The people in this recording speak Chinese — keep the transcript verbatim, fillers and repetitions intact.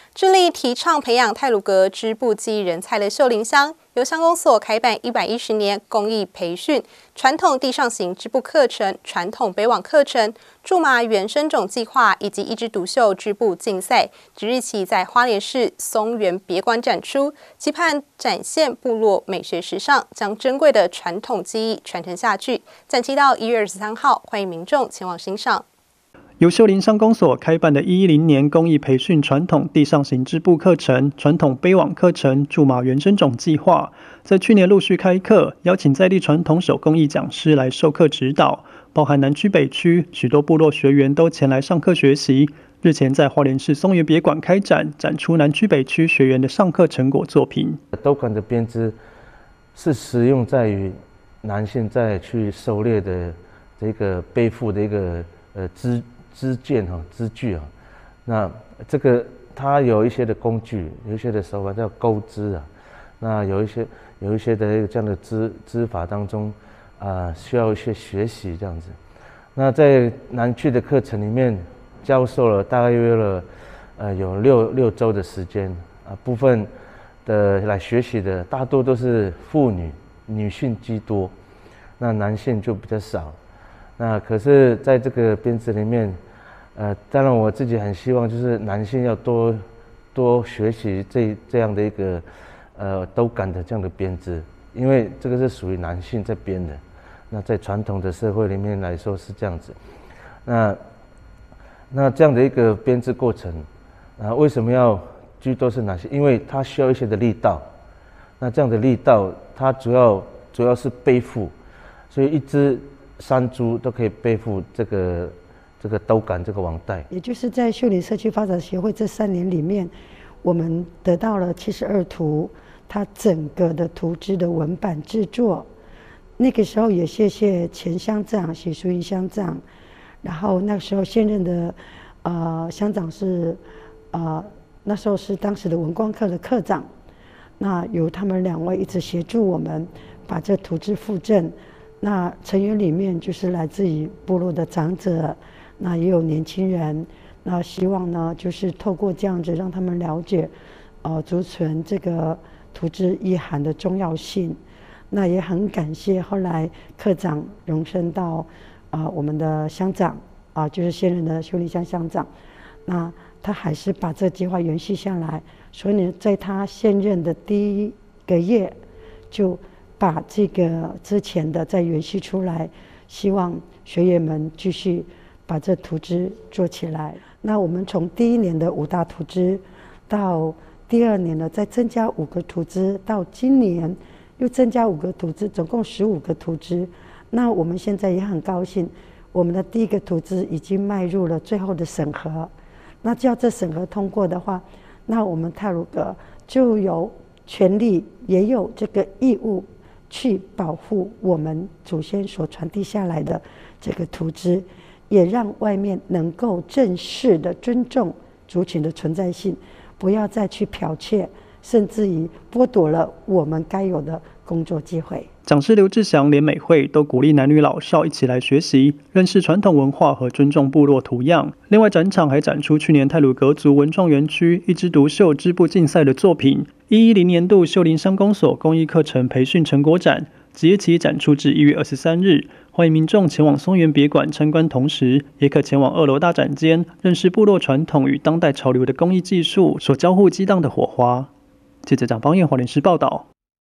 致力提倡培养太鲁阁织布技艺人才的秀林乡，由乡公所开办一百一十年公益培训、传统地上型织布课程、传统北网课程、苎麻原生种计划以及一枝独秀织布竞赛，即日起在花莲市松原别馆展出，期盼展现部落美学时尚，将珍贵的传统技艺传承下去。展期到一月二十三号，欢迎民众前往欣赏。 由秀林乡公所开办的一一零年公益培训传统地上型织布课程、传统背网课程、苎麻原生种计划，在去年陆续开课，邀请在地传统手工艺讲师来授课指导，包含南区、北区许多部落学员都前来上课学习。日前在花莲市松原别馆开展，展出南区、北区学员的上课成果作品。 斗杆的编织是实用在于男性在去狩猎的这个背负的一个呃织。织件哈，织具啊，那这个它有一些的工具，有一些的手法叫钩织啊，那有一些有一些的这样的织织法当中啊、呃，需要一些学习这样子。那在南区的课程里面教授了大概约了呃有六六周的时间啊，部分的来学习的大多都是妇女，女性居多，那男性就比较少。那可是在这个编织里面。呃，当然我自己很希望，就是男性要多多学习这这样的一个呃斗杆的这样的编织，因为这个是属于男性在编的。那在传统的社会里面来说是这样子。那那这样的一个编织过程，啊，为什么要居多是男性？因为它需要一些的力道。那这样的力道，它主要主要是背负，所以一只山猪都可以背负这个。这个斗杆这个网带， 也就是在秀林社区发展协会这三年里面，我们得到了七十二图，它整个的图纸的文版制作。那个时候也谢谢前乡长许淑云乡长，然后那个时候现任的呃乡长是呃那时候是当时的文光课的课长，那由他们两位一直协助我们把这图纸附正。那成员里面就是来自于部落的长者。那也有年轻人，那希望呢，就是透过这样子让他们了解，呃，族群这个图纸意涵的重要性。那也很感谢后来课长荣升到啊、呃、我们的乡长啊、呃，就是现任的秀林乡乡长。那他还是把这计划延续下来，所以呢，在他现任的第一个月，就把这个之前的再延续出来，希望学员们继续。把这图纸做起来。那我们从第一年的五大图纸，到第二年呢再增加五个图纸，到今年又增加五个图纸，总共十五个图纸。那我们现在也很高兴，我们的第一个图纸已经迈入了最后的审核。那只要这审核通过的话，那我们太鲁阁就有权利也有这个义务去保护我们祖先所传递下来的这个图纸。也让外面能够正式的尊重族群的存在性，不要再去剽窃，甚至于剥夺了我们该有的工作机会。 讲师刘志祥、连美惠都鼓励男女老少一起来学习，认识传统文化和尊重部落图样。另外，展场还展出去年太鲁阁族文创园区一枝独秀织布竞赛的作品。一一零年度秀林乡公所公益课程培训成果展，即日起展出至一月二十三日。欢迎民众前往松原别馆参观，同时也可前往二楼大展间，认识部落传统与当代潮流的工艺技术所交互激荡的火花。记者蒋邦彦花莲市报道。